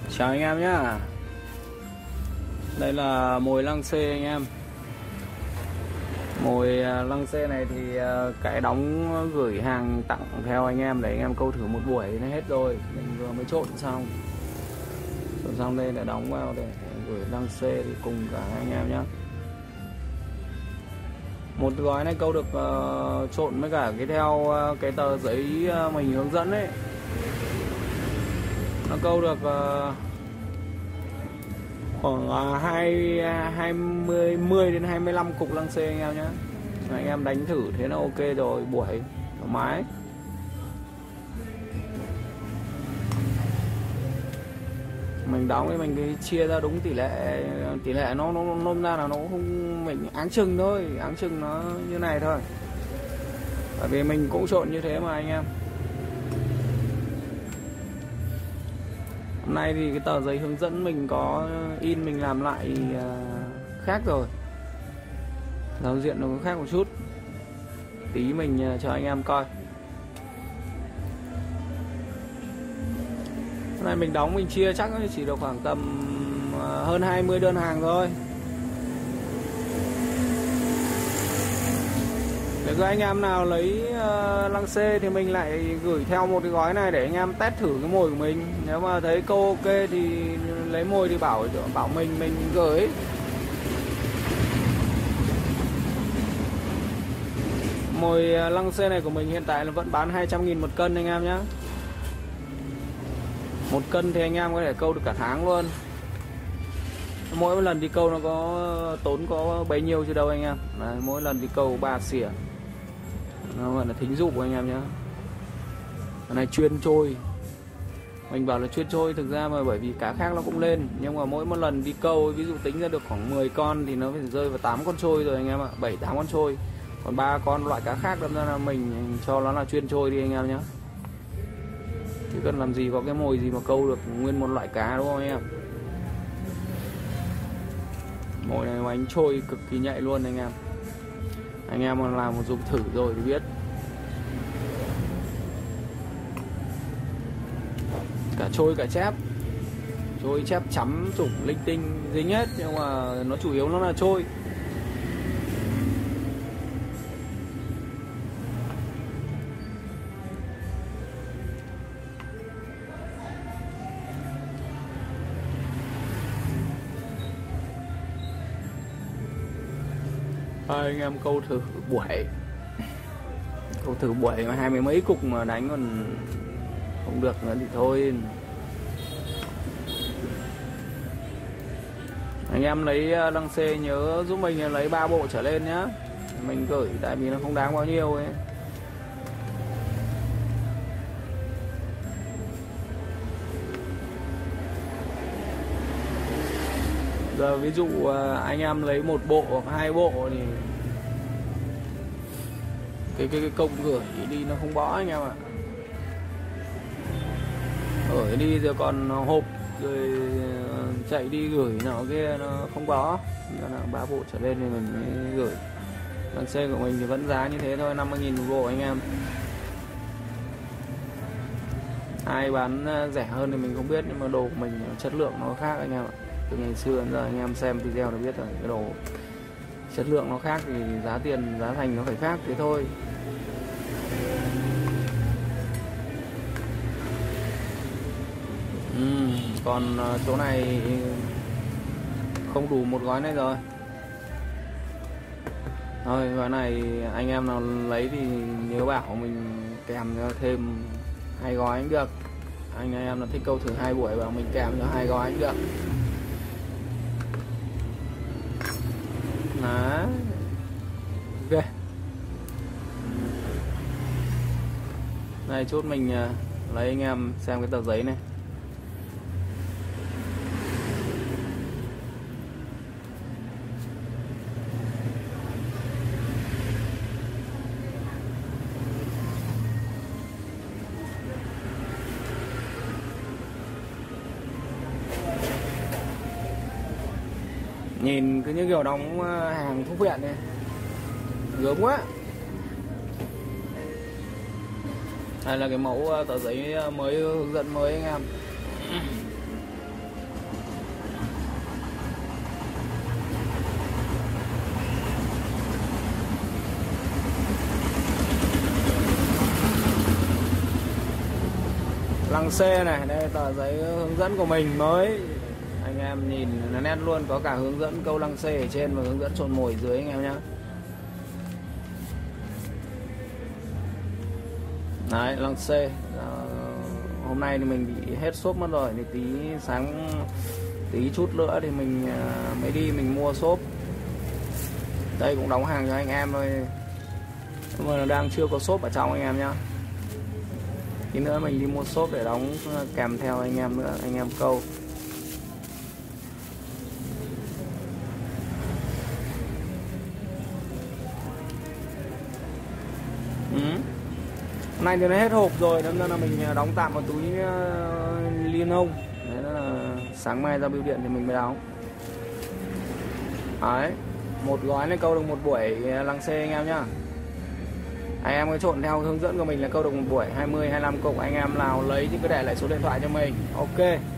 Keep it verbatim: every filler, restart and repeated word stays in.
Chào anh em nhá. Đây là mồi lăng xê anh em. Mồi lăng xê này thì cái đóng gửi hàng tặng theo anh em để anh em câu thử một buổi nó hết rồi. Mình vừa mới trộn xong. Trộn xong đây để đóng vào để gửi lăng xê thì cùng cả anh em nhá. Một gói này câu được uh, trộn với cả cái theo uh, cái tờ giấy uh, mình hướng dẫn ấy. Nó câu được uh, khoảng uh, hai hai mươi mười đến hai mươi lăm cục lăng xê anh em nhé. Anh em đánh thử thế là ok rồi, buổi thoải mái. Mình đóng thì mình cái chia ra đúng tỷ lệ, tỷ lệ nó nó nôm ra là nó không, mình áng chừng thôi, áng chừng nó như này thôi. Bởi vì mình cũng trộn như thế mà anh em. Hôm nay thì cái tờ giấy hướng dẫn mình có in, mình làm lại khác rồi, giao diện nó có khác một chút, tí mình cho anh em coi. Hôm nay mình đóng mình chia chắc chỉ được khoảng tầm hơn hai mươi đơn hàng thôi. Nếu có anh em nào lấy uh, lăng xê thì mình lại gửi theo một cái gói này để anh em test thử cái mồi của mình. Nếu mà thấy câu ok thì lấy mồi thì bảo bảo mình mình gửi. Mồi lăng xê này của mình hiện tại là vẫn bán hai trăm nghìn một cân anh em nhé. Một cân thì anh em có thể câu được cả tháng luôn. Mỗi một lần đi câu nó có tốn có bấy nhiêu chứ đâu anh em. Đấy, mỗi lần đi câu ba xỉa. Nó gọi là thính dụ của anh em nhé. Cái này chuyên trôi. Mình bảo là chuyên trôi, thực ra mà bởi vì cá khác nó cũng lên. Nhưng mà mỗi một lần đi câu, ví dụ tính ra được khoảng mười con thì nó phải rơi vào tám con trôi rồi anh em ạ. bảy tám con trôi. Còn ba con loại cá khác đâm ra là mình cho nó là chuyên trôi đi anh em nhé. Chứ cần làm gì có cái mồi gì mà câu được nguyên một loại cá, đúng không anh em? Mồi này bánh trôi cực kỳ nhạy luôn anh em. Anh em mà làm một dùng thử rồi thì biết. Cả trôi cả chép. Trôi chép chấm chủng linh tinh dính hết, nhưng mà nó chủ yếu nó là trôi. Thôi anh em câu thử buổi, câu thử buổi mà hai mươi mấy cục mà đánh còn không được nữa thì thôi. Anh em lấy lăng xê nhớ giúp mình lấy ba bộ trở lên nhá, mình gửi, tại vì nó không đáng bao nhiêu ấy. Giờ ví dụ anh em lấy một bộ hoặc hai bộ thì cái cái, cái công gửi đi nó không bỏ anh em ạ. Gửi đi rồi còn hộp rồi chạy đi gửi nào kia nó không bỏ. Nên là ba bộ trở lên thì mình mới gửi. Lăng xê của mình thì vẫn giá như thế thôi, năm mươi nghìn một bộ anh em. Ai bán rẻ hơn thì mình không biết, nhưng mà đồ của mình chất lượng nó khác anh em ạ. Từ ngày xưa đến giờ anh em xem video đã biết rồi, cái đồ chất lượng nó khác thì giá tiền giá thành nó phải khác thế thôi. Ừ, còn chỗ này không đủ một gói này rồi. Thôi gói này anh em nào lấy thì nhớ bảo mình kèm cho thêm hai gói cũng được. Anh em nào thích câu thử hai buổi bảo mình kèm cho hai gói cũng được. Đó. Ok. Này chút mình lấy anh em xem cái tờ giấy này. Nhìn cứ như kiểu đóng hàng thuốc viện này, gớm quá. Đây là cái mẫu tờ giấy mới hướng dẫn mới anh em. Lăng xê này, đây tờ giấy hướng dẫn của mình mới. Anh em nhìn nó nét luôn, có cả hướng dẫn câu lăng xê ở trên và hướng dẫn trộn mồi dưới anh em nhé. Đấy, lăng xê. À, hôm nay thì mình bị hết xốp mất rồi, thì tí sáng tí chút nữa thì mình à, mới đi mình mua xốp. Đây cũng đóng hàng cho anh em thôi, nhưng mà đang chưa có xốp ở trong anh em nhá. Tí nữa mình đi mua xốp để đóng kèm theo anh em nữa, anh em câu. Ừ. Hôm nay thì nó hết hộp rồi, nên là mình đóng tạm vào túi uh, li lông. Đấy là sáng mai ra bưu điện thì mình mới đóng. Đấy, một gói này câu được một buổi lăng xê anh em nhá. Anh em cứ trộn theo hướng dẫn của mình là câu được một buổi hai mươi hai mươi lăm cục. Anh em nào lấy thì cứ để lại số điện thoại cho mình. Ok.